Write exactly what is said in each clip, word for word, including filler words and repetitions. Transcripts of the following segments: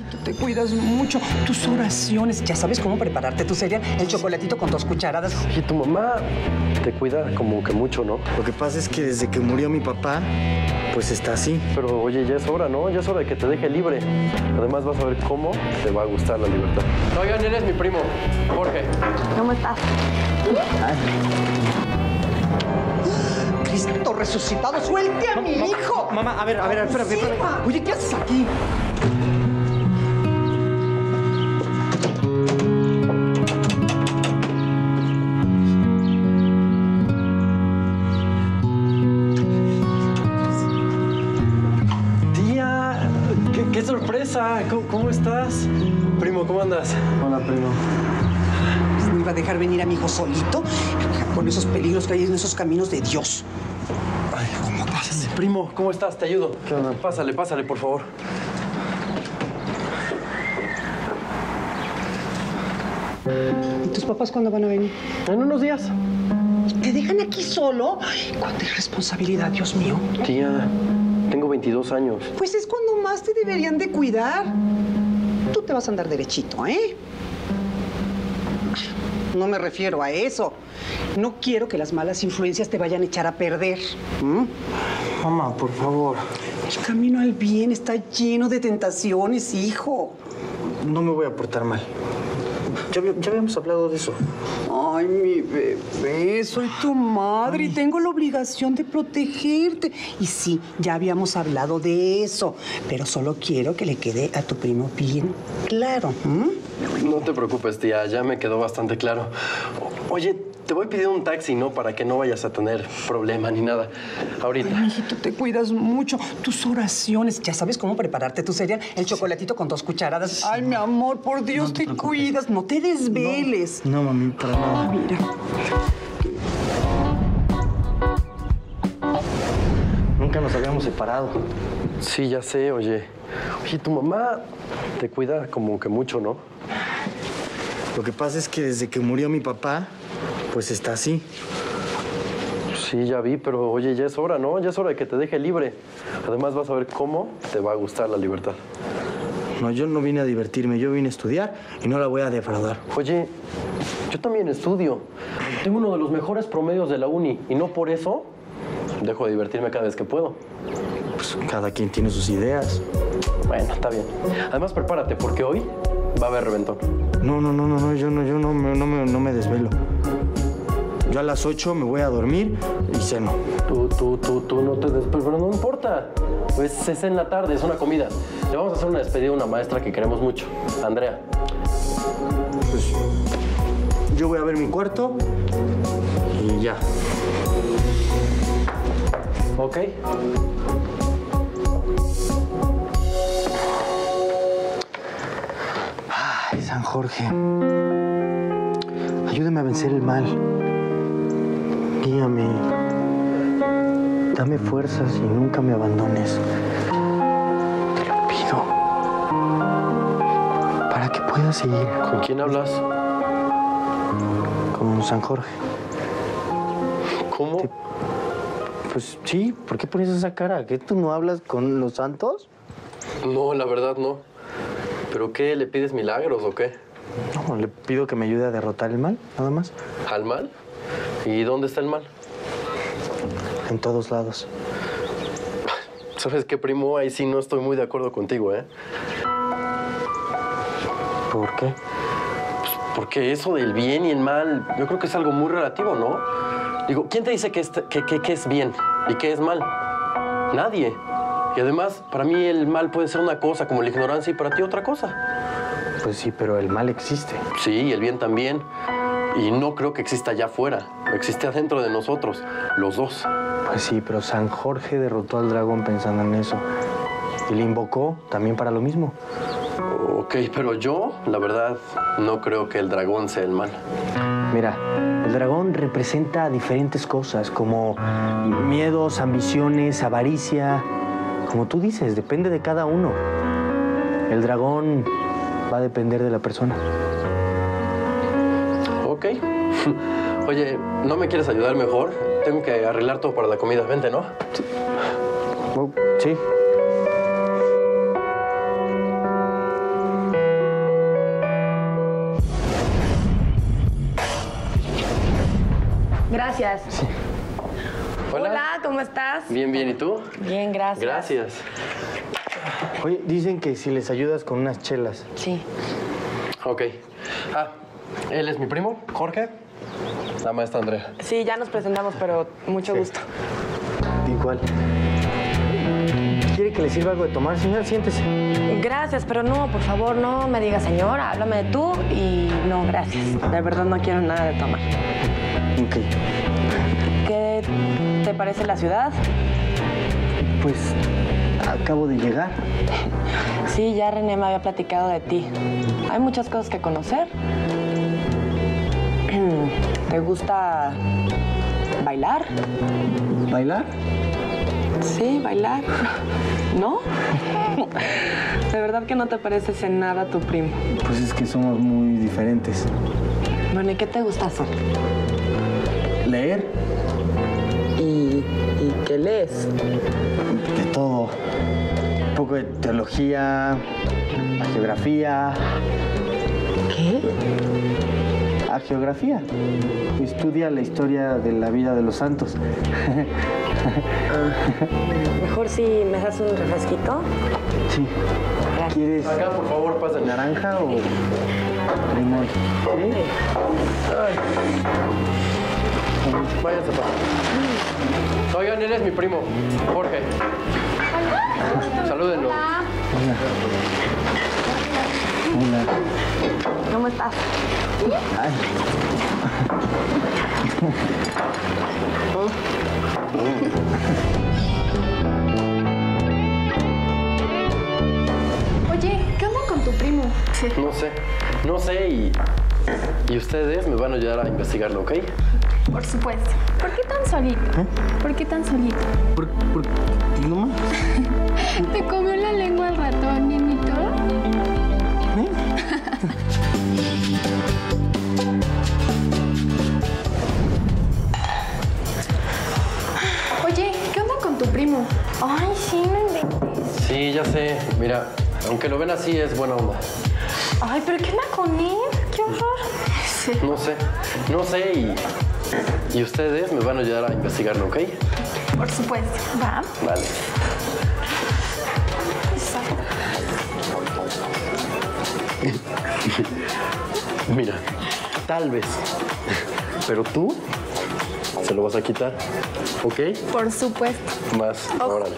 Tú te cuidas mucho. Tus oraciones. Ya sabes cómo prepararte tu cereal. El chocolatito con dos cucharadas. Oye, tu mamá te cuida como que mucho, ¿no? Lo que pasa es que desde que murió mi papá, pues está así. Pero, oye, ya es hora, ¿no? Ya es hora de que te deje libre. Además, vas a ver cómo te va a gustar la libertad. Oigan, él es mi primo, Jorge. ¿Cómo estás? Cristo resucitado, suelte a mi hijo. Mamá, a ver, a ver, espérame, Sí, espérame. ma. Oye, ¿qué haces aquí? Tía, qué, qué sorpresa. ¿Cómo, ¿Cómo estás? Primo, ¿cómo andas? Hola, primo. ¿No iba a dejar venir a mi hijo solito? Con esos peligros que hay en esos caminos de Dios. Ay, ¿cómo pasas? Primo, ¿cómo estás? Te ayudo. ¿Qué onda? Pásale, pásale, por favor. ¿Y tus papás cuándo van a venir? En unos días. ¿Te dejan aquí solo? Ay, cuánta irresponsabilidad, Dios mío. Tía, tengo veintidós años. Pues es cuando más te deberían de cuidar. Tú te vas a andar derechito, ¿eh? No me refiero a eso. No quiero que las malas influencias te vayan a echar a perder. ¿Mm? Mamá, por favor. El camino al bien está lleno de tentaciones, hijo. No me voy a portar mal. Ya, había- ya habíamos hablado de eso. Ay, mi bebé, soy tu madre y tengo la obligación de protegerte. Y sí, ya habíamos hablado de eso, pero solo quiero que le quede a tu primo bien claro. ¿Mm? No te preocupes, tía. Ya me quedó bastante claro. O- Oye, te voy a pedir un taxi, ¿no? Para que no vayas a tener problema ni nada. Ahorita. Ay, mijito, te cuidas mucho. Tus oraciones. Ya sabes cómo prepararte tu cereal. El chocolatito con dos cucharadas. Ay, mi amor, por Dios, No te te, preocupes. cuidas. No te desveles. No, mami, para nada. Mira. Nunca nos habíamos separado. Sí, ya sé, oye. Oye, tu mamá te cuida como que mucho, ¿no? Lo que pasa es que desde que murió mi papá, pues está así. Sí, ya vi, pero oye, ya es hora, ¿no? Ya es hora de que te deje libre. Además, vas a ver cómo te va a gustar la libertad. No, yo no vine a divertirme, yo vine a estudiar y no la voy a defraudar. Oye, yo también estudio. Tengo uno de los mejores promedios de la uni y no por eso dejo de divertirme cada vez que puedo. Pues cada quien tiene sus ideas. Bueno, está bien. Además, prepárate porque hoy va a haber reventón. No, no, no, no, no, yo no, yo no, me- no, me, no me desvelo. Yo a las ocho me voy a dormir y ceno. Tú, tú, tú, tú no te des... Pero no importa. Pues es en la tarde, es una comida. Le vamos a hacer una despedida a una maestra que queremos mucho. Andrea. Pues yo voy a ver mi cuarto y ya. ¿Ok? Ay, San Jorge. Ayúdame a vencer el mal. Guíame. Dame fuerzas y nunca me abandones. Te lo pido. Para que pueda seguir ¿Con quién hablas? con San Jorge. ¿Cómo? Pues sí, ¿por qué pones esa cara? ¿Que tú no hablas con los santos? No, la verdad no. ¿Pero qué? ¿Le pides milagros o qué? No, le pido que me ayude a derrotar el mal, nada más. ¿Al mal? ¿Y dónde está el mal? En todos lados. ¿Sabes qué, primo? Ahí sí no estoy muy de acuerdo contigo, ¿eh? ¿Por qué? Pues porque eso del bien y el mal, yo creo que es algo muy relativo, ¿no? Digo, ¿quién te dice que es, que, que- que es bien y que es mal? Nadie. Y además, para mí el mal puede ser una cosa como la ignorancia y para ti otra cosa. Pues sí, pero el mal existe. Sí, y el bien también. Y no creo que exista allá afuera. Existe adentro de nosotros, los dos. Pues sí, pero San Jorge derrotó al dragón pensando en eso. Y le invocó también para lo mismo. Ok, pero yo, la verdad, no creo que el dragón sea el mal. Mira, el dragón representa diferentes cosas, como miedos, ambiciones, avaricia. Como tú dices, depende de cada uno. El dragón va a depender de la persona. Ok. Oye, ¿no me quieres ayudar mejor? Tengo que arreglar todo para la comida. Vente, ¿no? Oh, sí. Gracias. Sí. Hola. Hola, ¿cómo estás? Bien, bien. ¿Y tú? Bien, gracias. Gracias. Oye, dicen que si les ayudas con unas chelas. Sí. Ok. Ah, él es mi primo, Jorge. La maestra Andrea. Sí, ya nos presentamos, pero mucho Sí. gusto. Igual. ¿Quiere que le sirva algo de tomar, señor? Siéntese. Gracias, pero no, por favor, no me digas señora, háblame de tú y no, gracias. De verdad no quiero nada de tomar. Ok. ¿Qué te parece la ciudad? Pues acabo de llegar. Sí, ya René me había platicado de ti. Hay muchas cosas que conocer. ¿Te gusta bailar? ¿Bailar? Sí, bailar. ¿No? De verdad que no te pareces en nada a tu primo. Pues es que somos muy diferentes. Bueno, ¿y qué te gusta hacer? Leer ¿Y, y qué lees? de todo. Un poco de teología, la geografía. ¿Qué? A geografía. Estudia la historia de la vida de los santos. Mejor si me das un refresquito. Sí. Gracias. ¿Quieres Acá, por favor, pásenle. naranja o limón? ¿Sí? Váyanse para. Oigan, él es mi primo, Jorge. Salúdenlo. Hola. Hola. ¿Cómo estás? Ay. Oye, ¿qué onda con tu primo? No sé, no sé y... Y ustedes me van a ayudar a investigarlo, ¿ok? Por supuesto. ¿Por qué tan solito? ¿Por qué tan solito? ¿Por, por, no más? ¿Te comió la lengua el ratón, niñito? Oye, ¿qué onda con tu primo? Ay, sí, no inventes. Sí, ya sé. Mira, aunque lo ven así, es buena onda. Ay, ¿pero qué onda con él? ¡Qué horror! Sí. No sé, no sé y... Y ustedes me van a ayudar a investigarlo, ¿ok? Por supuesto. Va. Vale. Mira, tal vez. Pero tú se lo vas a quitar, ¿ok? Por supuesto. Más, órale.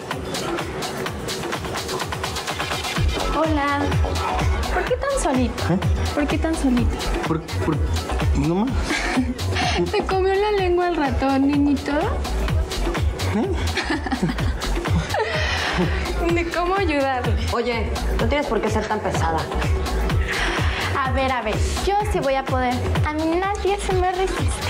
Hola. ¿Por qué tan solito? ¿Por qué tan solito? ¿Por, por, no más? ¿Te comió la lengua el ratón, niñito? ¿De cómo ayudarle? Oye, no tienes por qué ser tan pesada. A ver, a ver, yo sí voy a poder. A mí nadie se me resiste.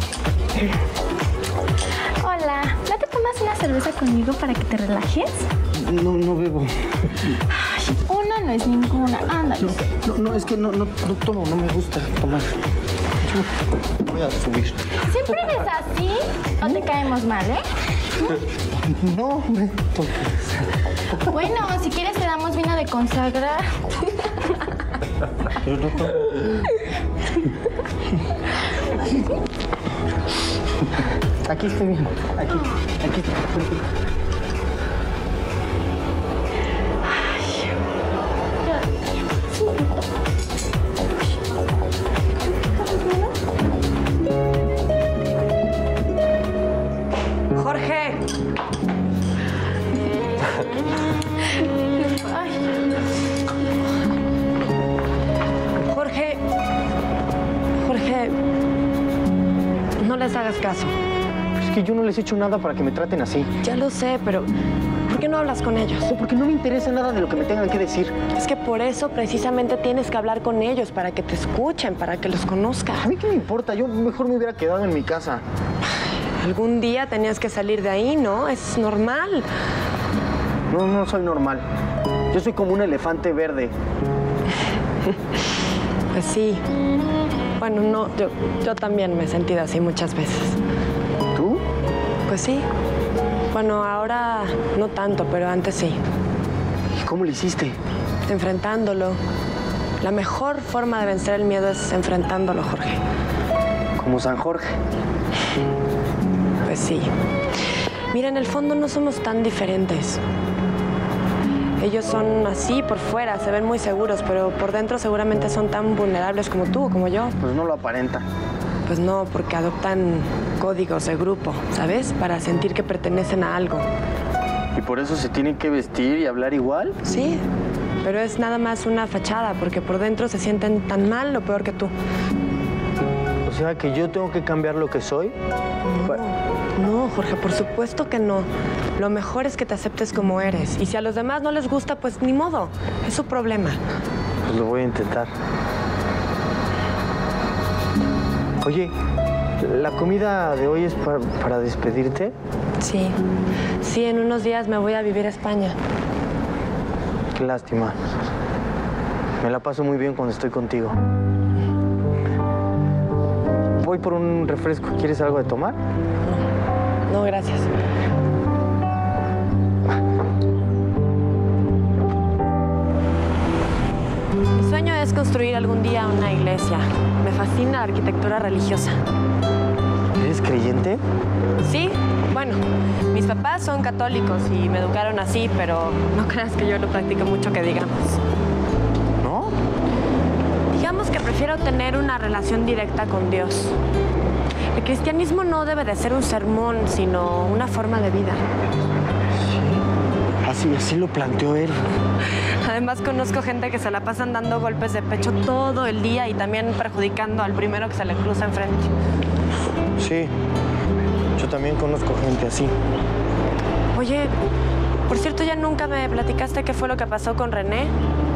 Hola, ¿no te tomas una cerveza conmigo para que te relajes? No, no bebo. Ay, una no es ninguna, ándale. No, no, es que no, no, no tomo, no me gusta tomar. Yo voy a subir. ¿Siempre eres así? ¿O te caemos mal, eh? No, me toques. Bueno, si quieres te damos vino de consagra. Pero no tomo. Aquí estoy bien. Aquí, aquí. Jorge. Ay, Jorge. Jorge. No les hagas caso. Es que yo no les he hecho nada para que me traten así. Ya lo sé, pero ¿por qué no hablas con ellos? No, porque no me interesa nada de lo que me tengan que decir. Es que por eso precisamente tienes que hablar con ellos, para que te escuchen, para que los conozcas. A mí qué me importa, yo mejor me hubiera quedado en mi casa. Algún día tenías que salir de ahí, ¿no? Es normal. No, no soy normal. Yo soy como un elefante verde. Pues sí. Bueno, no, yo, yo también me he sentido así muchas veces. ¿Tú? Pues sí. Bueno, ahora no tanto, pero antes sí. ¿Y cómo lo hiciste? Enfrentándolo. La mejor forma de vencer el miedo es enfrentándolo, Jorge. como San Jorge. Pues sí. Mira, en el fondo no somos tan diferentes. Ellos son así por fuera, se ven muy seguros, pero por dentro seguramente son tan vulnerables como tú, como yo. Pues no lo aparenta. Pues no, porque adoptan códigos de grupo, ¿sabes? Para sentir que pertenecen a algo. ¿Y por eso se tienen que vestir y hablar igual? Sí, pero es nada más una fachada, porque por dentro se sienten tan mal o peor que tú. O sea, que yo tengo que cambiar lo que soy. No, no, Jorge, por supuesto que no. Lo mejor es que te aceptes como eres. Y si a los demás no les gusta, pues ni modo. Es su problema. Pues lo voy a intentar. Oye, ¿la comida de hoy es para, para despedirte? Sí. Sí, en unos días me voy a vivir a España. Qué lástima. Me la paso muy bien cuando estoy contigo. Voy por un refresco. ¿Quieres algo de tomar? No, no, gracias. Mi sueño es construir algún día una iglesia. Me fascina la arquitectura religiosa. ¿Eres creyente? Sí, bueno, mis papás son católicos y me educaron así, pero no creas que yo lo practico mucho, que digamos. ¿No? Digamos que prefiero tener una relación directa con Dios. El cristianismo no debe de ser un sermón, sino una forma de vida. Así, así lo planteó él. Además, conozco gente que se la pasan dando golpes de pecho todo el día y también perjudicando al primero que se le cruza enfrente. Sí, yo también conozco gente así. Oye, por cierto, ¿ya nunca me platicaste qué fue lo que pasó con René?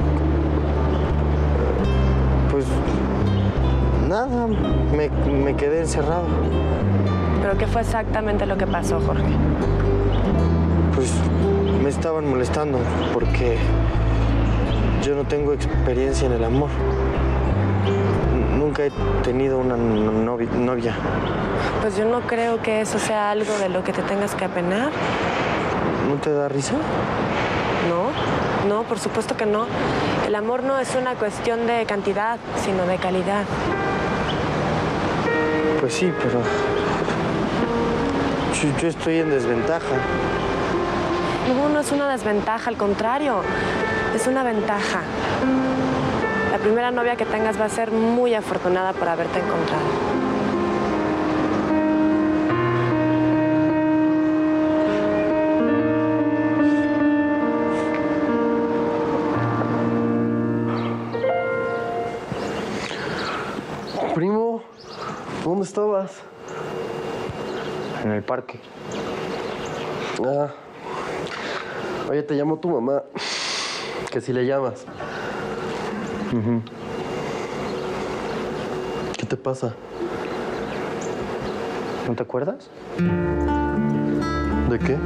Pues nada, me, me quedé encerrado. ¿Pero qué fue exactamente lo que pasó, Jorge? Pues me estaban molestando porque yo no tengo experiencia en el amor. Nunca he tenido una novi novia. Pues yo no creo que eso sea algo de lo que te tengas que apenar. ¿No te da risa? No, no, por supuesto que no. El amor no es una cuestión de cantidad, sino de calidad. Pues sí, pero yo, yo estoy en desventaja. No, no es una desventaja, al contrario, es una ventaja. La primera novia que tengas va a ser muy afortunada por haberte encontrado. Primo, ¿dónde estabas? En el parque. Ah. Oye, te llamó tu mamá. Que si le llamas. Uh-huh. ¿Qué te pasa? ¿No te acuerdas? ¿De qué?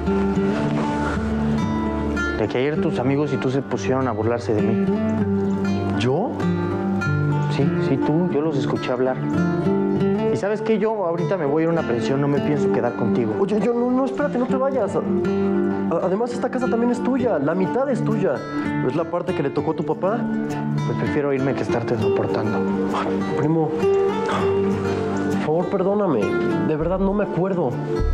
De que ayer tus amigos y tú se pusieron a burlarse de mí. ¿Yo? Sí, sí, tú. Yo los escuché hablar. ¿Y sabes qué? Yo ahorita me voy a ir a una pensión, no me pienso quedar contigo. Oye, yo no, no, espérate, no te vayas. Además, esta casa también es tuya. La mitad es tuya. ¿Es la parte que le tocó a tu papá? Pues prefiero irme que estarte soportando. Ay, primo, por favor, perdóname. De verdad, no me acuerdo.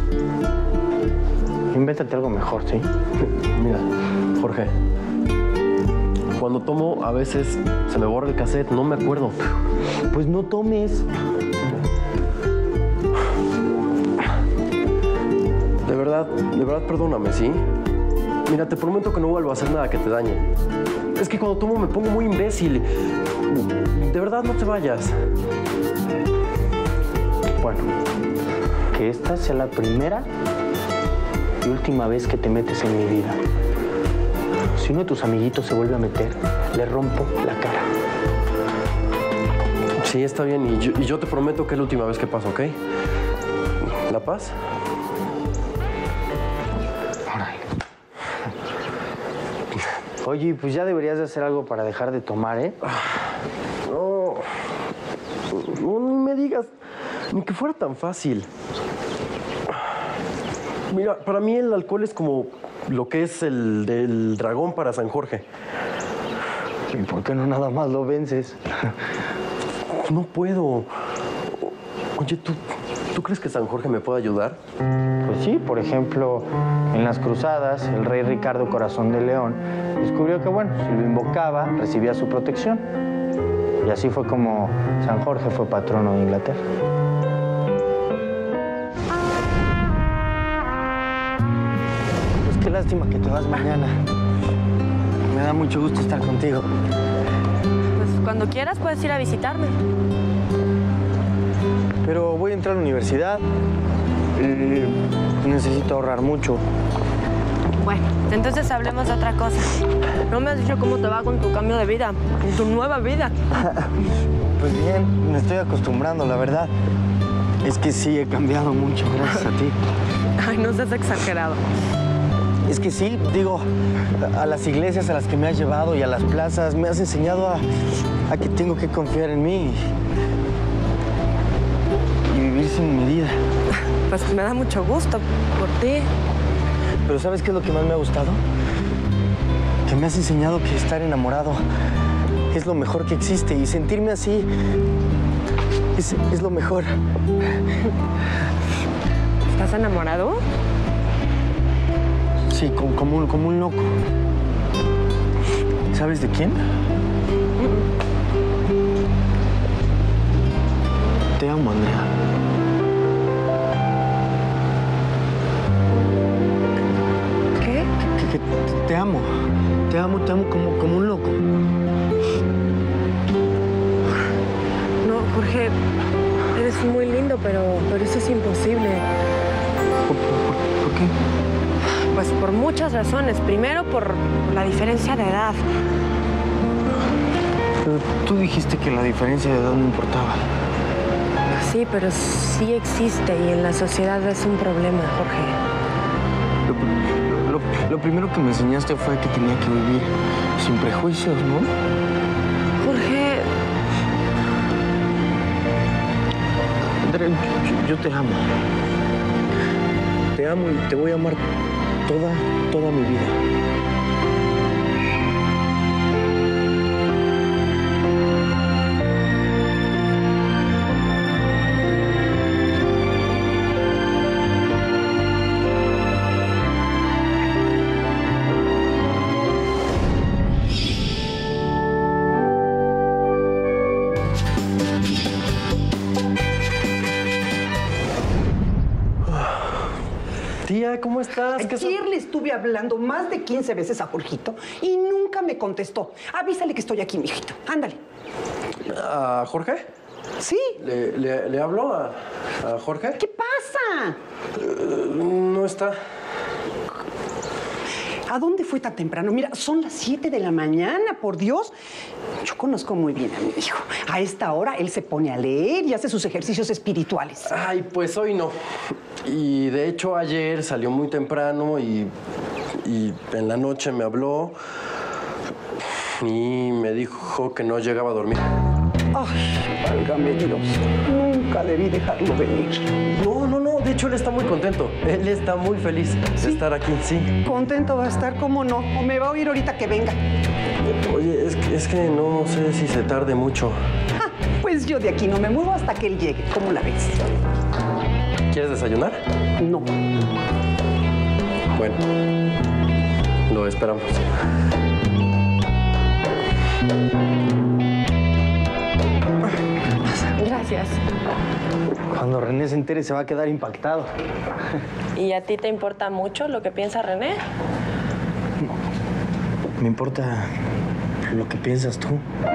Invéntate algo mejor, ¿sí? Mira, Jorge, cuando tomo, a veces se me borra el cassette. No me acuerdo. Pues no tomes. De verdad, de verdad, perdóname, ¿sí? Mira, te prometo que no vuelvo a hacer nada que te dañe. Es que cuando tomo me pongo muy imbécil. De verdad, no te vayas. Bueno, que esta sea la primera y última vez que te metes en mi vida. Si uno de tus amiguitos se vuelve a meter, le rompo la cara. Sí, está bien. Y yo, y yo te prometo que es la última vez que pasa, ¿ok? ¿La paz? Oye, pues ya deberías de hacer algo para dejar de tomar, ¿eh? No, no, ni me digas, ni que fuera tan fácil. Mira, para mí el alcohol es como lo que es el del dragón para San Jorge. ¿Y por qué no nada más lo vences? No puedo. Oye, ¿tú, ¿tú crees que San Jorge me puede ayudar? Pues sí, por ejemplo, en las cruzadas, el rey Ricardo Corazón de León descubrió que, bueno, si lo invocaba, recibía su protección. Y así fue como San Jorge fue patrono de Inglaterra. Pues qué lástima que te vas mañana. Me da mucho gusto estar contigo. Pues cuando quieras puedes ir a visitarme. Pero voy a entrar a la universidad. Eh, necesito ahorrar mucho. Bueno, entonces hablemos de otra cosa. No me has dicho cómo te va con tu cambio de vida, con tu nueva vida. Pues bien, me estoy acostumbrando, la verdad. Es que sí, he cambiado mucho, gracias a ti. Ay, no seas exagerado. Es que sí, digo, a las iglesias a las que me has llevado y a las plazas, me has enseñado a, a que tengo que confiar en mí y, y vivir sin medida. Pues me da mucho gusto por ti. Pero ¿sabes qué es lo que más me ha gustado? Que me has enseñado que estar enamorado es lo mejor que existe y sentirme así es, es lo mejor. ¿Estás enamorado? Sí, como, como, un, como un loco. ¿Sabes de quién? Te amo, Andrea. ¿Qué? Que, que te, te amo. Te amo, te amo como, como un loco. No, Jorge, eres muy lindo, pero, pero eso es imposible. ¿Por, por, por qué? Pues por muchas razones. Primero, por, por la diferencia de edad. Pero tú dijiste que la diferencia de edad no importaba. Sí, pero sí existe y en la sociedad es un problema, Jorge. Lo, lo, lo primero que me enseñaste fue que tenía que vivir sin prejuicios, ¿no? Jorge... Andrea, yo, yo te amo. Te amo y te voy a amar toda, toda mi vida. Tía, ¿cómo estás? ¿Qué Ayer le estuve hablando más de quince veces a Jorgito y nunca me contestó. Avísale que estoy aquí, mijito. Ándale. ¿A Jorge? ¿Sí? ¿Le, le, le hablo a, a Jorge? ¿Qué pasa? Uh, no está. ¿A dónde fue tan temprano? Mira, son las siete de la mañana, por Dios. Yo conozco muy bien a mi hijo. A esta hora él se pone a leer y hace sus ejercicios espirituales. Ay, pues hoy no. Y de hecho ayer salió muy temprano y, y en la noche me habló y me dijo que no llegaba a dormir. Ay, válgame Dios. Nunca debí dejarlo venir. No, no, no. De hecho, él está muy contento. Él está muy feliz de estar aquí, sí. Contento va a estar, ¿cómo no? O me va a oír ahorita que venga. Oye, es que, es que no sé si se tarde mucho. Ah, pues yo de aquí no me muevo hasta que él llegue. ¿Cómo la ves? ¿Quieres desayunar? No. Bueno, lo esperamos. Gracias. Cuando René se entere se va a quedar impactado. ¿Y a ti te importa mucho lo que piensa René? Me importa lo que piensas tú.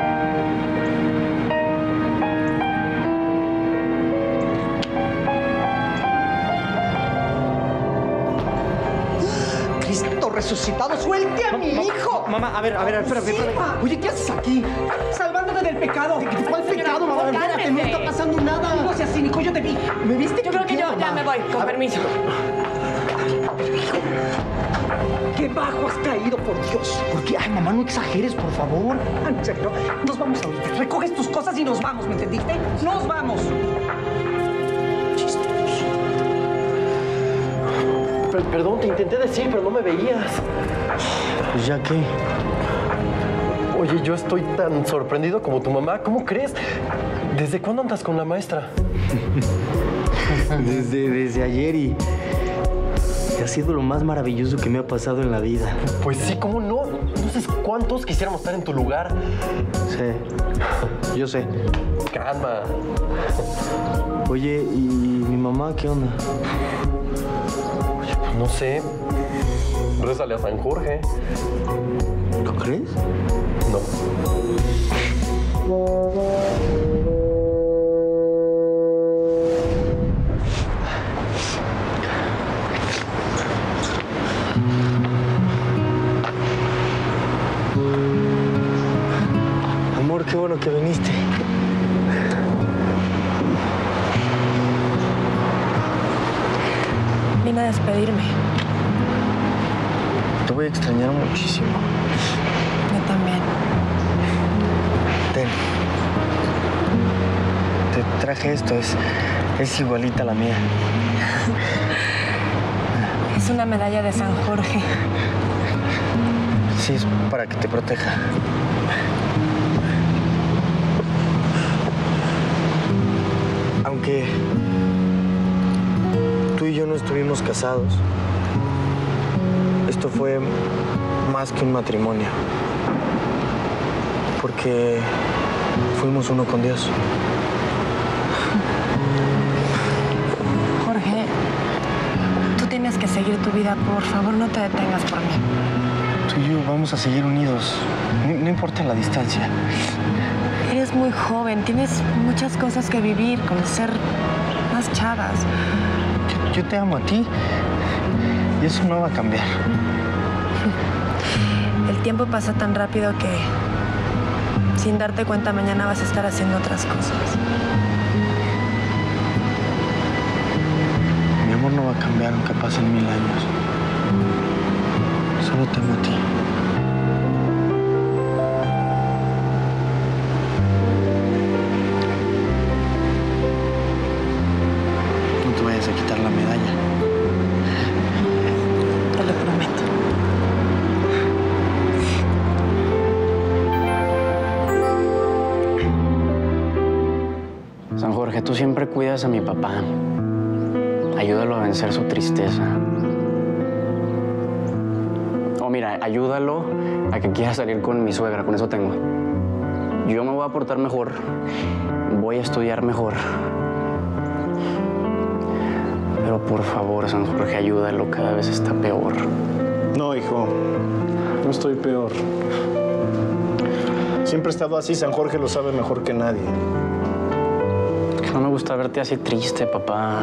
Cristo resucitado, suelte a mi hijo. Mamá, a ver, a ver, espérame, espérame. Mamá. Oye, ¿qué haces aquí? Salvándote del pecado. ¿Cuál pecado, mamá? Espérate, no está pasando nada. No seas cínico, yo te vi. ¿Me viste? Yo creo que yo ya me voy, con permiso. Qué bajo has caído, por Dios. ¿Por qué? Ay, mamá, no exageres, por favor. Ah, ¿en serio? Nos vamos ahorita. Recoges tus cosas y nos vamos, ¿me entendiste? ¡Nos vamos! Chistoso. Per- perdón, te intenté decir, pero no me veías. Pues ya qué. Oye, yo estoy tan sorprendido como tu mamá. ¿Cómo crees? ¿Desde cuándo andas con la maestra? Desde, desde ayer y... ha sido lo más maravilloso que me ha pasado en la vida. Pues sí, ¿cómo no? No sé cuántos quisiéramos estar en tu lugar. Sí, yo sé. Calma. Oye, ¿y mi mamá qué onda? Oye, pues no sé. Rézale a San Jorge. ¿Lo crees? No. Amor, qué bueno que viniste. Vine a despedirme. Te voy a extrañar muchísimo. Yo también. Ten. Te traje esto, es, es igualita a la mía. Es una medalla de San Jorge. Sí, es para que te proteja. Aunque tú y yo no estuvimos casados, esto fue más que un matrimonio. Porque fuimos uno con Dios. Jorge, tú tienes que seguir tu vida. Por favor, no te detengas por mí. Tú y yo vamos a seguir unidos, no, no importa la distancia. Eres muy joven, tienes muchas cosas que vivir, conocer más chavas. Yo, yo te amo a ti y eso no va a cambiar. El tiempo pasa tan rápido que sin darte cuenta mañana vas a estar haciendo otras cosas. Mi amor no va a cambiar aunque pasen mil años. Solo te amo a ti. No te vayas a quitar la medalla. Te lo prometo. San Jorge, tú siempre cuidas a mi papá. Ayúdalo a vencer su tristeza. O mira, ayúdalo a que quiera salir con mi suegra, con eso tengo. Yo me voy a portar mejor, voy a estudiar mejor. Pero por favor, San Jorge, ayúdalo, cada vez está peor. No, hijo, no estoy peor. Siempre he estado así, San Jorge lo sabe mejor que nadie. Que no me gusta verte así triste, papá.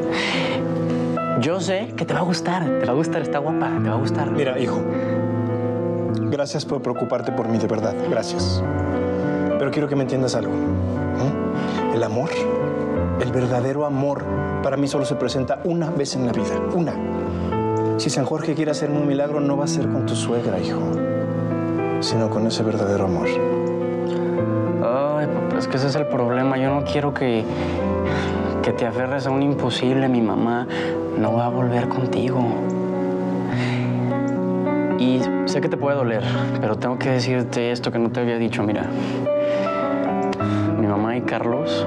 Yo sé que te va a gustar, te va a gustar, está guapa, te va a gustar. Mira, hijo, gracias por preocuparte por mí, de verdad, gracias. Pero quiero que me entiendas algo. ¿eh? El amor, el verdadero amor, para mí solo se presenta una vez en la vida, una. Si San Jorge quiere hacerme un milagro, no va a ser con tu suegra, hijo, sino con ese verdadero amor. Ay, papá, es que ese es el problema. Yo no quiero que, que te aferres a un imposible. Mi mamá no va a volver contigo. Y sé que te puede doler, pero tengo que decirte esto que no te había dicho. Mira, mi mamá y Carlos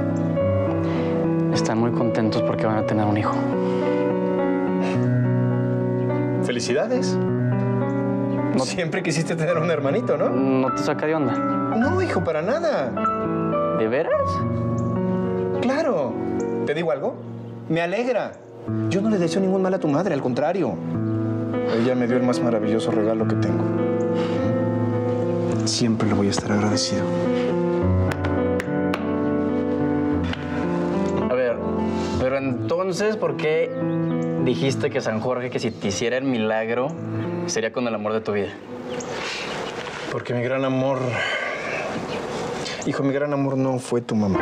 están muy contentos porque van a tener un hijo. ¡Felicidades! No siempre quisiste tener un hermanito, ¿no? ¿No te saca de onda? No, hijo, para nada. ¿De veras? Claro. ¿Te digo algo? Me alegra. Yo no le deseo ningún mal a tu madre, al contrario. Ella me dio el más maravilloso regalo que tengo. Siempre le voy a estar agradecido. A ver, pero entonces, ¿por qué dijiste que San Jorge, que si te hiciera el milagro, sería con el amor de tu vida? Porque mi gran amor... Hijo, mi gran amor no fue tu mamá.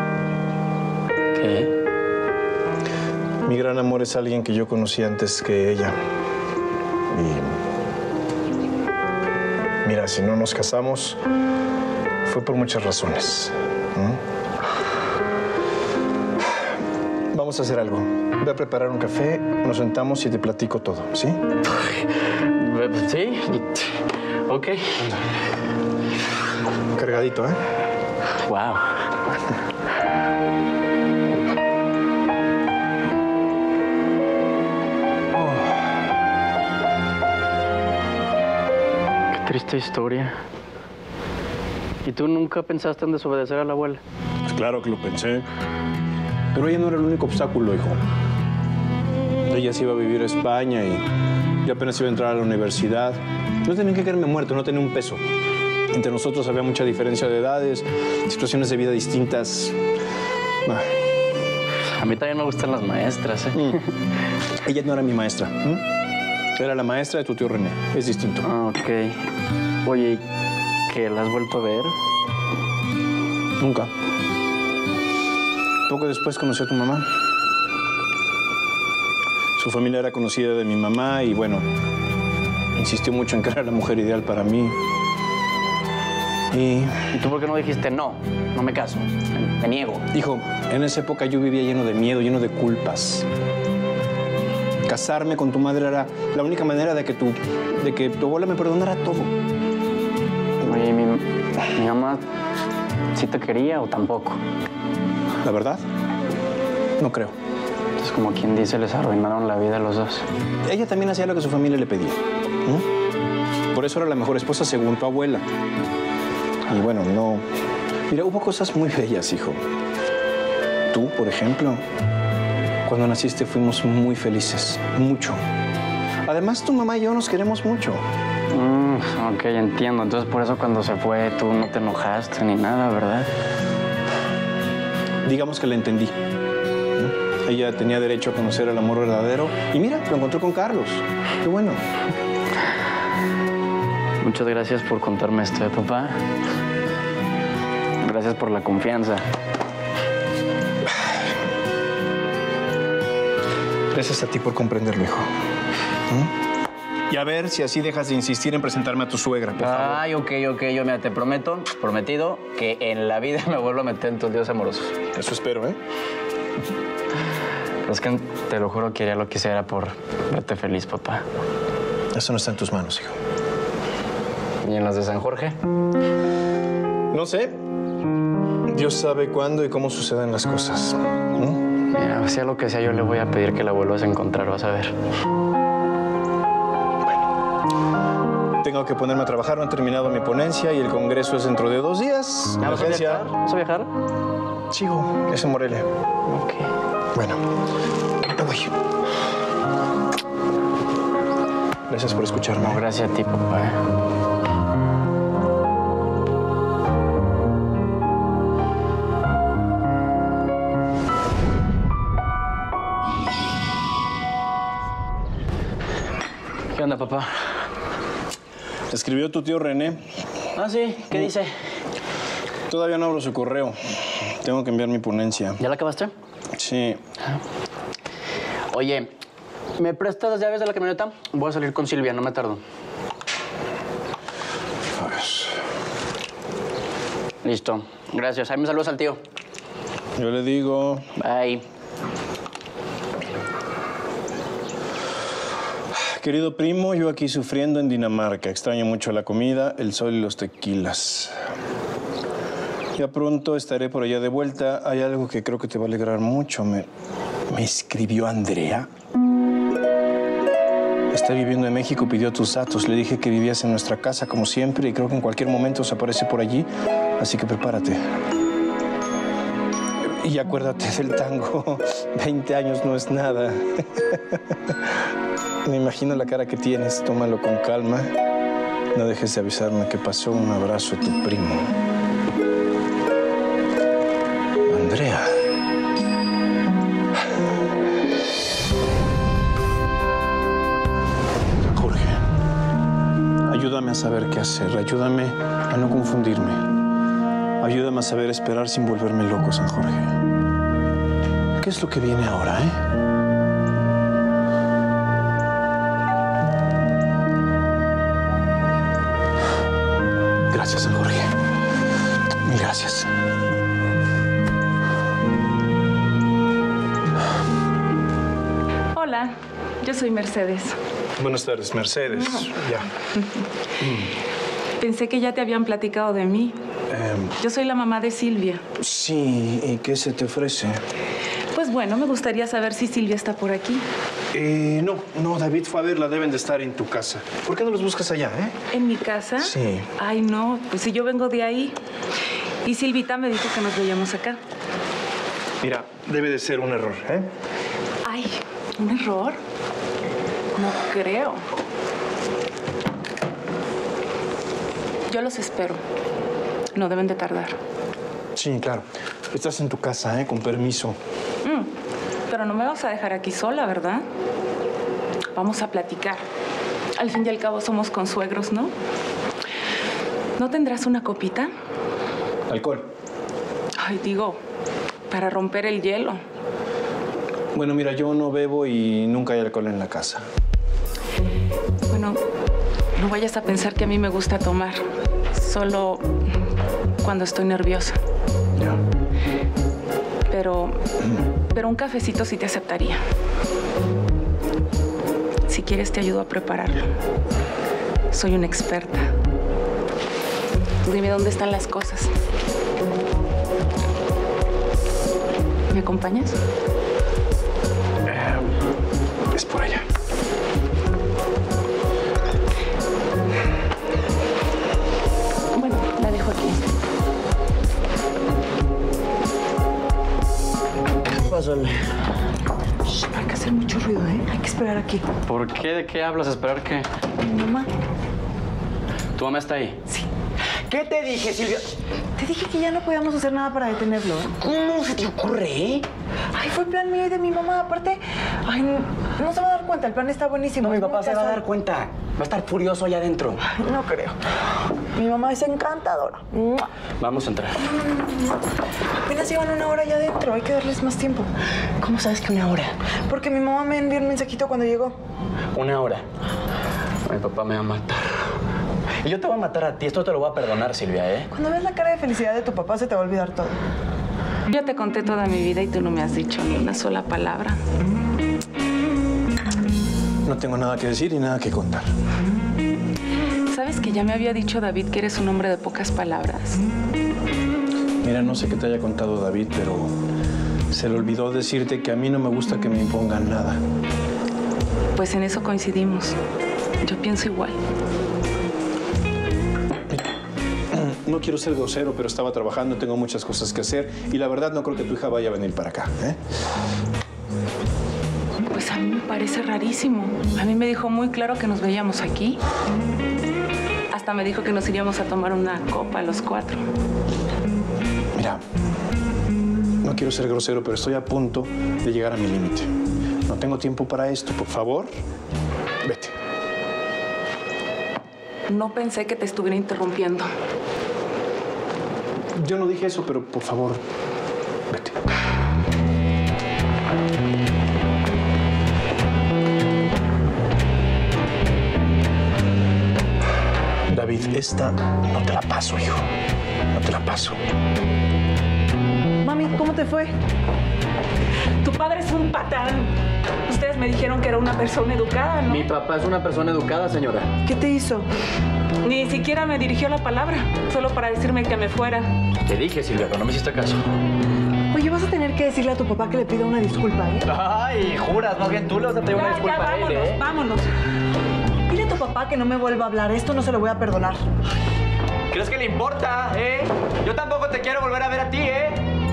¿Qué? Mi gran amor es alguien que yo conocí antes que ella. Y... Mira, si no nos casamos, fue por muchas razones. ¿Mm? Vamos a hacer algo. Voy a preparar un café, nos sentamos y te platico todo, ¿sí? Sí, ok. cargadito, ¿eh? Wow. Qué triste historia. ¿Y tú nunca pensaste en desobedecer a la abuela? Pues claro que lo pensé. Pero ella no era el único obstáculo, hijo. Ella se iba a vivir a España y yo apenas iba a entrar a la universidad. No tenía que quedarme muerto, no tenía un peso. Entre nosotros había mucha diferencia de edades, situaciones de vida distintas. Ah. A mí también me gustan las maestras, ¿eh? Mm. Ella no era mi maestra. ¿Mm? Era la maestra de tu tío René. Es distinto. Ah, ok. Oye, ¿que la has vuelto a ver? Nunca. Poco después conocí a tu mamá. Su familia era conocida de mi mamá y, bueno, insistió mucho en que era la mujer ideal para mí. Y... ¿Y tú por qué no dijiste no? No me caso. Me, me niego. Hijo, en esa época yo vivía lleno de miedo, lleno de culpas. Casarme con tu madre era la única manera de que tu, de que tu abuela me perdonara todo. Oye, mi, mi mamá sí te quería o tampoco. ¿La verdad? No creo. Es como quien dice, les arruinaron la vida a los dos. Ella también hacía lo que su familia le pedía. ¿Mm? Por eso era la mejor esposa según tu abuela. Y bueno, no... Mira, hubo cosas muy bellas, hijo. Tú, por ejemplo, cuando naciste fuimos muy felices. Mucho. Además, tu mamá y yo nos queremos mucho. Mm, ok, entiendo. Entonces, por eso cuando se fue, tú no te enojaste ni nada, ¿verdad? Digamos que la entendí. ¿Mm? Ella tenía derecho a conocer el amor verdadero. Y mira, lo encontró con Carlos. Qué bueno. Muchas gracias por contarme esto, ¿eh, papá? Gracias por la confianza. Gracias a ti por comprenderlo, hijo. ¿Mm? Y a ver si así dejas de insistir en presentarme a tu suegra, por favor. Ay, ok, ok. Yo, mira, te prometo, prometido, que en la vida me vuelvo a meter en tus líos amorosos. Eso espero, ¿eh? Pero es que te lo juro que haría lo que quisiera por verte feliz, papá. Eso no está en tus manos, hijo. ¿Y en las de San Jorge? No sé. Dios sabe cuándo y cómo suceden las cosas. ¿Mm? Mira, sea lo que sea, yo le voy a pedir que la vuelvas a encontrar, vas a ver. Bueno. Tengo que ponerme a trabajar, no he terminado mi ponencia y el congreso es dentro de dos días. ¿Vas a viajar? ¿Vas a viajar? Sigo, es en Morelia. Ok. Bueno, me voy. Gracias por escucharme. No, gracias a ti, papá. ¿eh? ¿Qué onda, papá? Escribió tu tío René. Ah, sí. ¿Qué dice? Todavía no abro su correo. Tengo que enviar mi ponencia. ¿Ya la acabaste? Sí. Oye, ¿me prestas las llaves de la camioneta? Voy a salir con Silvia, no me tardo. A ver. Listo. Gracias. Ahí me saludas al tío. Yo le digo... Bye. Querido primo, yo aquí sufriendo en Dinamarca. Extraño mucho la comida, el sol y los tequilas. Ya pronto estaré por allá de vuelta. Hay algo que creo que te va a alegrar mucho. Me, me escribió Andrea. Está viviendo en México, pidió tus datos. Le dije que vivías en nuestra casa como siempre y creo que en cualquier momento se aparece por allí. Así que prepárate. Y acuérdate del tango. veinte años no es nada. Me imagino la cara que tienes. Tómalo con calma. No dejes de avisarme qué pasó. Un abrazo a tu primo. Andrea. Jorge, ayúdame a saber qué hacer. Ayúdame a no confundirme. Ayúdame a saber esperar sin volverme loco, San Jorge. ¿Qué es lo que viene ahora, eh? Gracias, San Jorge. Mil gracias. Hola, yo soy Mercedes. Buenas tardes, Mercedes. Ya. Pensé que ya te habían platicado de mí. Eh, Yo soy la mamá de Silvia. sí, ¿y qué se te ofrece? Pues bueno, me gustaría saber si Silvia está por aquí. Eh, no, no, David fue a verla, deben de estar en tu casa. ¿Por qué no los buscas allá, eh? ¿En mi casa? Sí. Ay, no, pues si yo vengo de ahí. Y Silvita me dijo que nos veíamos acá. Mira, debe de ser un error, ¿eh? Ay, ¿un error? No creo. Yo los espero. No deben de tardar. Sí, claro. Estás en tu casa, ¿eh? Con permiso. Mm, pero no me vas a dejar aquí sola, ¿verdad? Vamos a platicar. Al fin y al cabo somos consuegros, ¿no? ¿No tendrás una copita? Alcohol. Ay, digo, para romper el hielo. Bueno, mira, yo no bebo y nunca hay alcohol en la casa. Bueno, no vayas a pensar que a mí me gusta tomar. Solo cuando estoy nerviosa. Ya. Pero, pero un cafecito sí te aceptaría. Si quieres te ayudo a prepararlo. Soy una experta. Tú dime dónde están las cosas. ¿Me acompañas? Eh, es por allá. Bueno, la dejo aquí. ¿Qué pasó? No hay que hacer mucho ruido, ¿eh? Hay que esperar aquí. ¿Por qué? ¿De qué hablas? ¿Esperar qué? Mi mamá. ¿Tu mamá está ahí? Sí. ¿Qué te dije, Silvia? Te dije que ya no podíamos hacer nada para detenerlo, ¿eh? ¿Cómo se te ocurre, eh? Ay, fue plan mío y de mi mamá. Aparte, ay, no, no se va a dar cuenta. El plan está buenísimo. No, mi Es papá muy se va a dar casual. cuenta. Va a estar furioso allá adentro. Ay, no creo. Mi mamá es encantadora. ¡Mua! Vamos a entrar. Apenas llevan una hora allá adentro. Hay que darles más tiempo. ¿Cómo sabes que una hora? Porque mi mamá me envió un mensajito cuando llegó. Una hora. Mi papá me va a matar. Y yo te voy a matar a ti. Esto te lo voy a perdonar, Silvia, ¿eh? Cuando ves la cara de felicidad de tu papá, se te va a olvidar todo. Yo te conté toda mi vida y tú no me has dicho ni una sola palabra. No tengo nada que decir y nada que contar. ¿Sabes que ya me había dicho David que eres un hombre de pocas palabras? Mira, no sé qué te haya contado David, pero se le olvidó decirte que a mí no me gusta que me impongan nada. Pues en eso coincidimos. Yo pienso igual. No quiero ser grosero, pero estaba trabajando, tengo muchas cosas que hacer y la verdad no creo que tu hija vaya a venir para acá, ¿eh? Pues a mí me parece rarísimo. A mí me dijo muy claro que nos veíamos aquí. Hasta me dijo que nos iríamos a tomar una copa los cuatro. Mira, no quiero ser grosero, pero estoy a punto de llegar a mi límite. No tengo tiempo para esto, por favor, vete. No pensé que te estuviera interrumpiendo. Yo no dije eso, pero por favor, vete. David, esta no te la paso, hijo. No te la paso. Mami, ¿cómo te fue? Tu padre es un patán. Ustedes me dijeron que era una persona educada, ¿no? Mi papá es una persona educada, señora. ¿Qué te hizo? Ni siquiera me dirigió la palabra, solo para decirme que me fuera. Te dije, Silvia, pero no me hiciste caso. Oye, vas a tener que decirle a tu papá que le pida una disculpa, ¿eh? Ay, juras, más bien tú le vas a pedir una Ya, ya, disculpa a él, vámonos, ¿eh? vámonos. Dile a tu papá que no me vuelva a hablar. Esto no se lo voy a perdonar. ¿Crees que le importa, eh? Yo tampoco te quiero volver a ver a ti, ¿eh?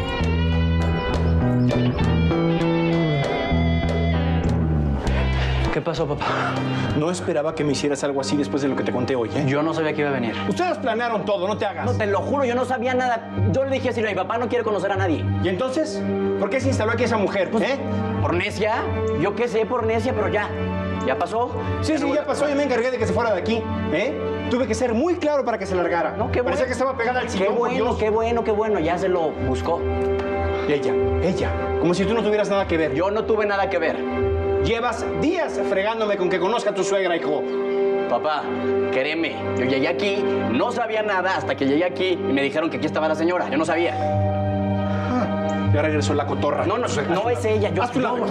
¿Qué pasó, papá? No esperaba que me hicieras algo así después de lo que te conté hoy, ¿eh? Yo no sabía que iba a venir. Ustedes planearon todo, no te hagas. No, te lo juro, yo no sabía nada. Yo le dije a Silvia, mi papá no quiere conocer a nadie. ¿Y entonces? ¿Por qué se instaló aquí esa mujer, eh? ¿Por necia? Yo qué sé, por necia, pero ya. ¿Ya pasó? Sí, sí, ya pasó. Yo me encargué de que se fuera de aquí, ¿eh? Tuve que ser muy claro para que se largara. No, qué bueno. Parecía que estaba pegada al Qué sillón, por bueno, Dios. qué bueno, qué bueno. Ya se lo buscó. Ella, ella. Como si tú no tuvieras nada que ver. Yo no tuve nada que ver. Llevas días fregándome con que conozca a tu suegra, hijo. Papá, créeme, yo llegué aquí, no sabía nada hasta que llegué aquí y me dijeron que aquí estaba la señora. Yo no sabía. Ah, ya regresó la cotorra. No, no, no es ella. Yo Haz tu lado.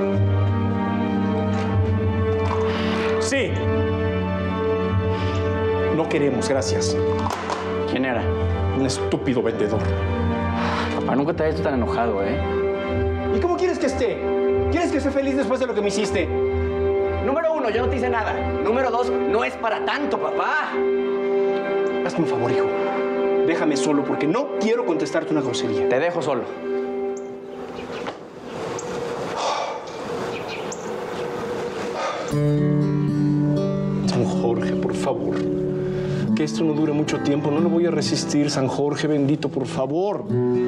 Sí. No queremos, gracias. ¿Quién era? un estúpido vendedor. Papá, nunca te había visto tan enojado, ¿eh? ¿Y cómo quieres que esté? ¿Quieres que esté feliz después de lo que me hiciste? Número uno, yo no te hice nada. Número dos, no es para tanto, papá. Hazme un favor, hijo. Déjame solo porque no quiero contestarte una grosería. Te dejo solo. San Jorge, por favor. Que esto no dure mucho tiempo. No lo voy a resistir, San Jorge bendito, por favor.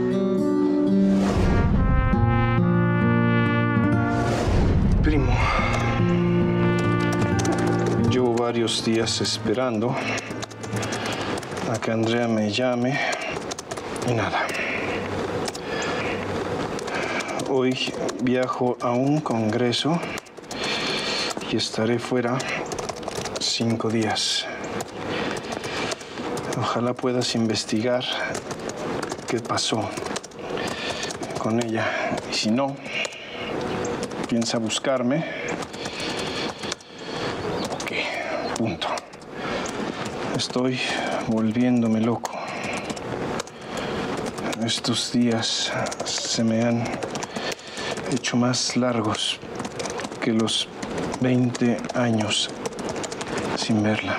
Primo, llevo varios días esperando a que Andrea me llame y nada. Hoy viajo a un congreso y estaré fuera cinco días. Ojalá puedas investigar qué pasó con ella. Y si no, piensa buscarme. Ok, punto. Estoy volviéndome loco. Estos días se me han hecho más largos que los veinte años sin verla.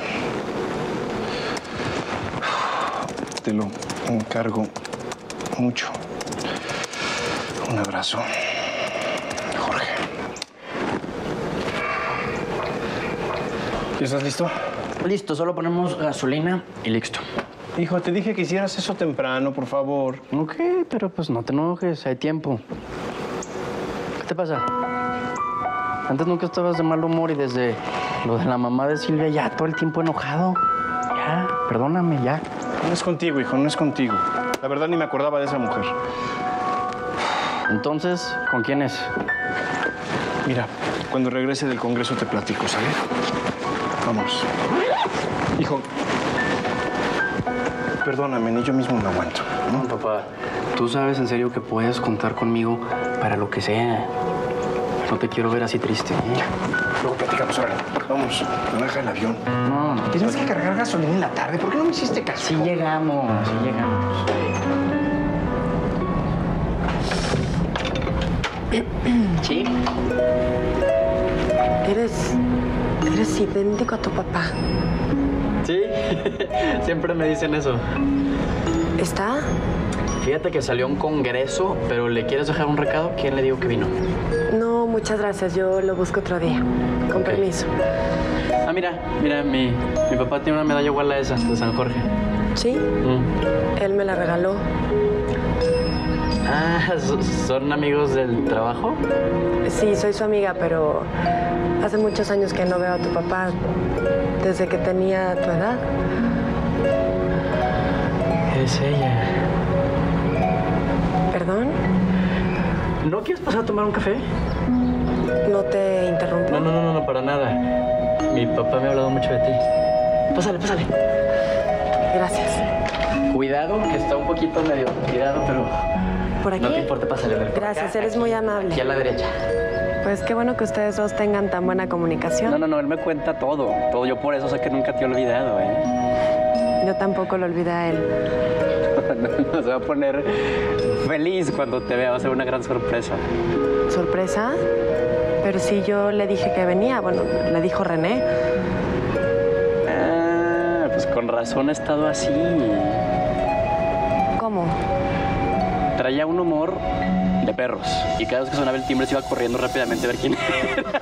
Te lo encargo mucho. Un abrazo, Jorge. ¿Ya estás listo? Listo, solo ponemos gasolina y listo. Hijo, te dije que hicieras eso temprano, por favor. Ok, pero pues no te enojes, hay tiempo. ¿Qué te pasa? Antes nunca estabas de mal humor y desde lo de la mamá de Silvia ya todo el tiempo enojado. Ya, perdóname, ya. No es contigo, hijo, no es contigo. La verdad ni me acordaba de esa mujer. Entonces, ¿con quién es? Mira, cuando regrese del congreso te platico, ¿sabes? Vamos. Hijo, perdóname, ni yo mismo me aguanto. No, papá, tú sabes en serio que puedes contar conmigo para lo que sea. No te quiero ver así triste, ¿eh? Luego platicamos ahora. Vamos, baja el avión. No, no. Tienes que cargar gasolina en la tarde. ¿Por qué no me hiciste caso? Sí llegamos, sí llegamos. ¿Sí? Eres... Eres idéntico a tu papá. Sí, siempre me dicen eso. ¿Está? Fíjate que salió a un congreso, pero ¿le quieres dejar un recado? ¿Quién le dijo que vino? No, muchas gracias. Yo lo busco otro día. Con Ok. permiso. Ah, mira, mira, mi, mi papá tiene una medalla igual a esa, de San Jorge. ¿Sí? Mm. Él me la regaló. Ah, ¿so- ¿son amigos del trabajo? Sí, soy su amiga, pero hace muchos años que no veo a tu papá. Desde que tenía tu edad. Es ella. ¿Perdón? ¿No quieres pasar a tomar un café? ¿No te interrumpo? No, no, no, no, no, para nada. Mi papá me ha hablado mucho de ti. Pásale, pásale. Gracias. Cuidado, que está un poquito medio tirado, pero ¿Por aquí? no te importa, pásale. Ven por Gracias, acá, eres aquí, muy amable. Aquí a la derecha. Pues qué bueno que ustedes dos tengan tan buena comunicación. No, no, no, él me cuenta todo. Todo, yo por eso sé que nunca te he olvidado, ¿eh? Yo tampoco lo olvidé a él. No, se va a poner feliz cuando te vea, va a ser una gran sorpresa. ¿Sorpresa? Pero sí, yo le dije que venía. Bueno, le dijo René. Ah, pues con razón he estado así. ¿Cómo? Traía un humor de perros. Y cada vez que sonaba el timbre se iba corriendo rápidamente a ver quién era.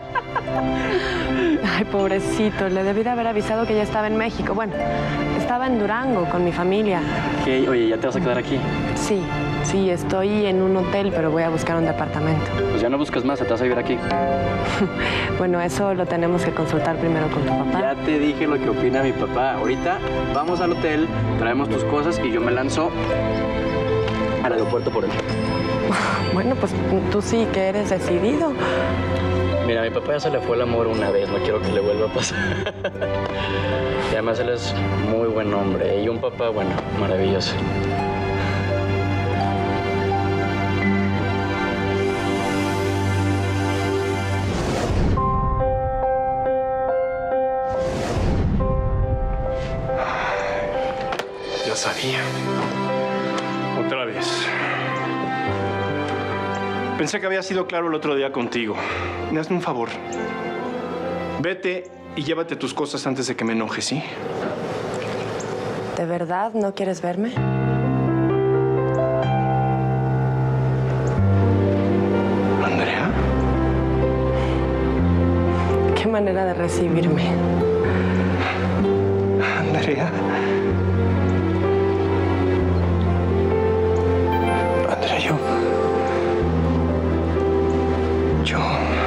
Ay, pobrecito. Le debí de haber avisado que ya estaba en México. Bueno, estaba en Durango con mi familia. ¿Qué? Oye, ¿ya te vas a quedar aquí? Sí, sí, estoy en un hotel, pero voy a buscar un departamento. Pues ya no busques más, te vas a vivir aquí. Bueno, eso lo tenemos que consultar primero con tu papá. Ya te dije lo que opina mi papá. Ahorita vamos al hotel, traemos tus cosas y yo me lanzo al aeropuerto por él. Bueno, pues tú sí que eres decidido. Mira, a mi papá ya se le fue el amor una vez, no quiero que le vuelva a pasar. Y además él es muy buen hombre y un papá, bueno, maravilloso. Ya sabía. Pensé que había sido claro el otro día contigo. Hazme un favor. Vete y llévate tus cosas antes de que me enoje, ¿sí? ¿De verdad no quieres verme? ¿Andrea? ¿Qué manera de recibirme? Andrea. Andrea, yo... Yo...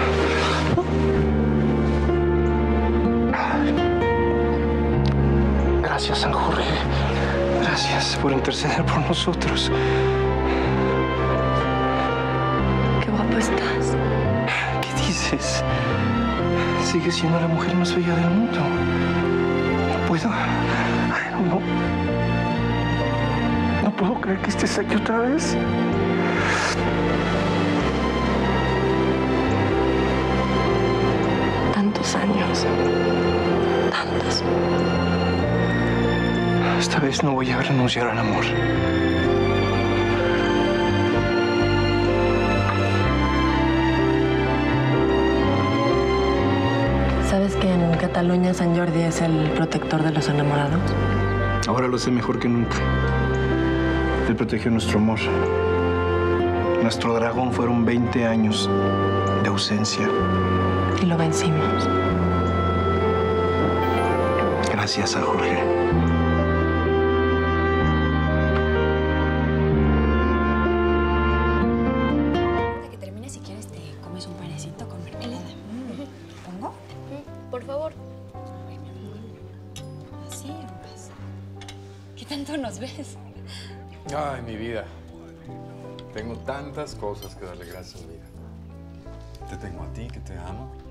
Gracias, San Jorge. Gracias por interceder por nosotros. Qué guapo estás. ¿Qué dices? Sigues siendo la mujer más bella del mundo. No puedo... Ay, no, no. No puedo creer que estés aquí otra vez. Tantos años. Tantos. Esta vez no voy a renunciar al amor. ¿Sabes que en Cataluña San Jordi es el protector de los enamorados? Ahora lo sé mejor que nunca. Él protegió nuestro amor. Nuestro dragón fueron veinte años de ausencia. Y lo vencimos. Gracias, San Jorge. Que termine, si quieres, te comes un panecito con mermelada. ¿Pongo? Por favor. Así, pues. ¿Qué tanto nos ves? Ay, mi vida. Tengo tantas cosas que darle gracias a mi vida. Te tengo a ti, que te amo.